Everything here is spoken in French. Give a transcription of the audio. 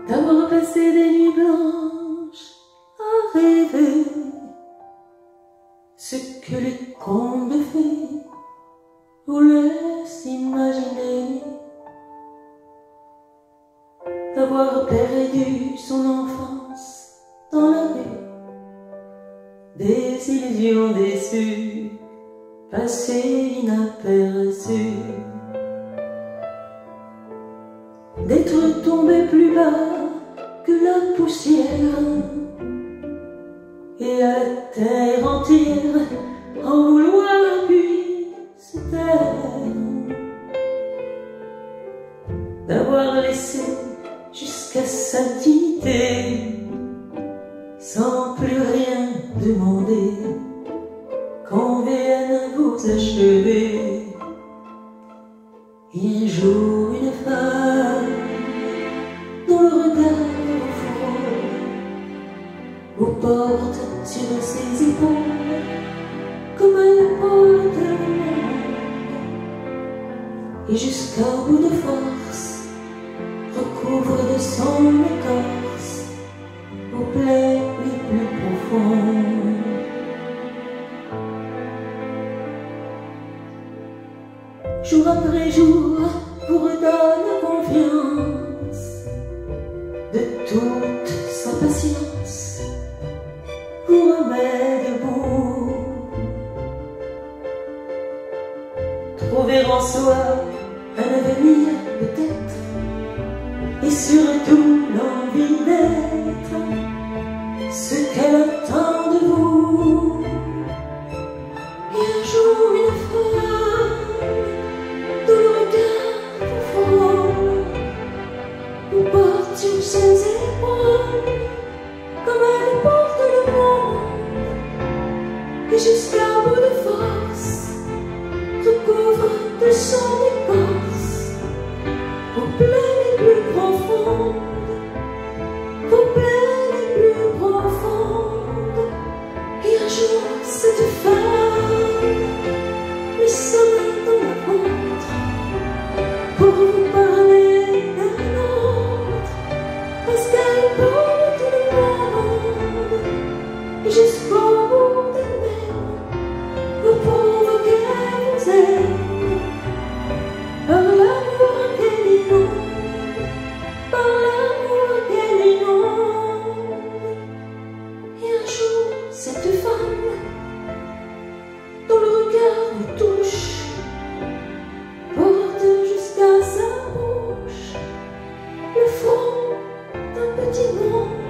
d'avoir passé des nuits blanches à rêver ce que les contes de fées vous laissent imaginer, d'avoir perdu son enfance dans la rue, des illusions déçues, passées inaperçues, d'être tombé plus bas que la poussière, et à la terre entière en vouloir puis se taire, d'avoir laissé jusqu'à sa dignité sans plus rien demander, qu'on vienne vous achever. Et un jour une femme dont le regard au vous porte sur ses épaules comme elle porte le monde, et jusqu'au bout de force recouvre de son écorce aux plaies les plus profondes. Jour après jour vous redonne confiance, de toute sa patience vous remet debout. Trouver en soi un avenir peut-être, et surtout l'envie d'être ce qu'elle attend de vous. Et un jour une femme dont le regard profond vous porte sur ses épaules comme elle porte le monde, et jusqu'à bout de force recouvre de son écorce vos plaies les plus profondes, vos plaies les plus profondes. Et un jour cette femme mit sa main dans la vôtre pour vous parler d'un autre, parce qu'elle porte le monde, et jusqu'au bout d'elle-même vous provoquez, vous aime par l'amour qu'elle inonde, par l'amour qu'elle inonde. Et un jour cette femme dont le regard vous touche porte jusqu'à sa bouche le front d'un petit monde.